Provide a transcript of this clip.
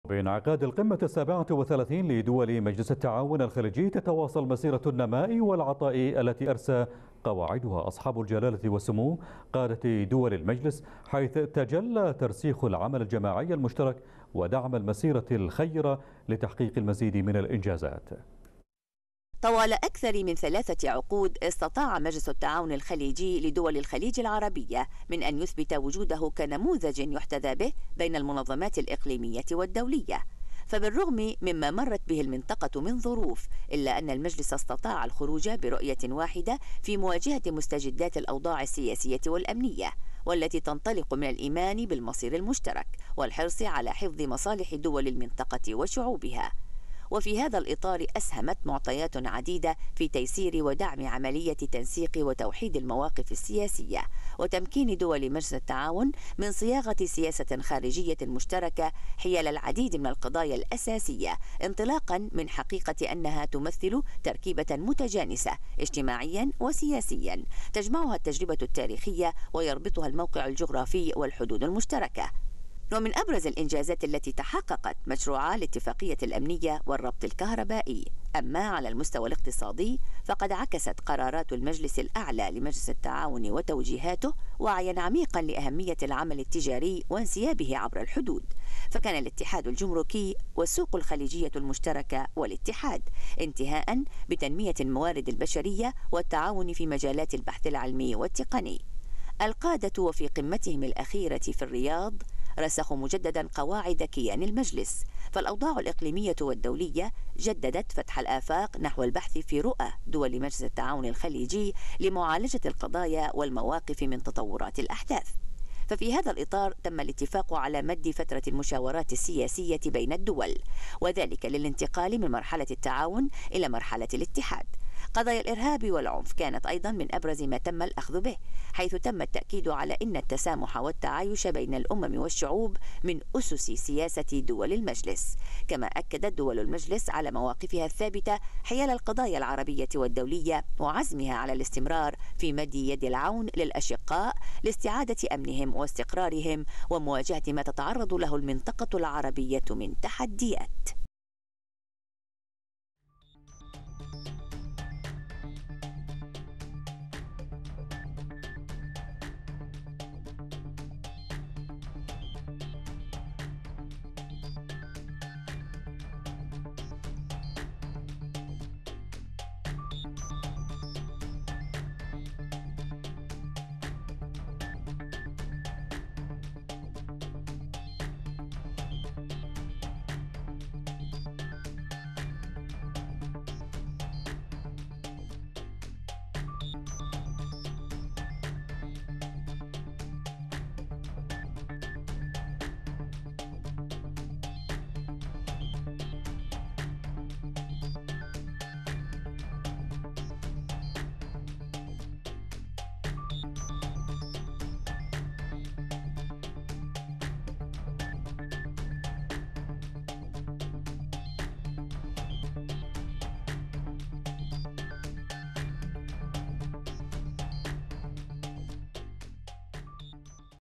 بانعقاد القمة 37 لدول مجلس التعاون الخليجي تتواصل مسيرة النماء والعطاء التي أرسى قواعدها أصحاب الجلالة والسمو قادة دول المجلس، حيث تجلى ترسيخ العمل الجماعي المشترك ودعم المسيرة الخيرة لتحقيق المزيد من الإنجازات. طوال أكثر من 3 عقود استطاع مجلس التعاون الخليجي لدول الخليج العربية من أن يثبت وجوده كنموذج يحتذى به بين المنظمات الإقليمية والدولية. فبالرغم مما مرت به المنطقة من ظروف، إلا أن المجلس استطاع الخروج برؤية واحدة في مواجهة مستجدات الأوضاع السياسية والأمنية، والتي تنطلق من الإيمان بالمصير المشترك والحرص على حفظ مصالح دول المنطقة وشعوبها. وفي هذا الإطار أسهمت معطيات عديدة في تيسير ودعم عملية تنسيق وتوحيد المواقف السياسية وتمكين دول مجلس التعاون من صياغة سياسة خارجية مشتركة حيال العديد من القضايا الأساسية، انطلاقا من حقيقة أنها تمثل تركيبة متجانسة اجتماعيا وسياسيا تجمعها التجربة التاريخية ويربطها الموقع الجغرافي والحدود المشتركة. ومن أبرز الإنجازات التي تحققت مشروعا الاتفاقية الأمنية والربط الكهربائي. أما على المستوى الاقتصادي فقد عكست قرارات المجلس الأعلى لمجلس التعاون وتوجيهاته وعيا عميقا لأهمية العمل التجاري وانسيابه عبر الحدود، فكان الاتحاد الجمركي والسوق الخليجية المشتركة والاتحاد، انتهاء بتنمية الموارد البشرية والتعاون في مجالات البحث العلمي والتقني. القادة وفي قمتهم الأخيرة في الرياض رسخوا مجددا قواعد كيان المجلس، فالأوضاع الإقليمية والدولية جددت فتح الآفاق نحو البحث في رؤى دول مجلس التعاون الخليجي لمعالجة القضايا والمواقف من تطورات الأحداث. ففي هذا الإطار تم الاتفاق على مد فترة المشاورات السياسية بين الدول، وذلك للانتقال من مرحلة التعاون إلى مرحلة الاتحاد. قضايا الإرهاب والعنف كانت أيضا من أبرز ما تم الأخذ به، حيث تم التأكيد على أن التسامح والتعايش بين الأمم والشعوب من أسس سياسة دول المجلس. كما أكدت دول المجلس على مواقفها الثابتة حيال القضايا العربية والدولية وعزمها على الاستمرار في مد يد العون للأشقاء لاستعادة أمنهم واستقرارهم ومواجهة ما تتعرض له المنطقة العربية من تحديات.